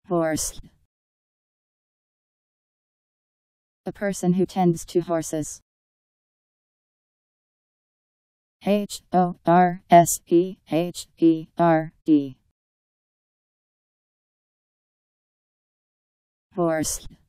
Horse. A person who tends to horses. Horseherd. Horse.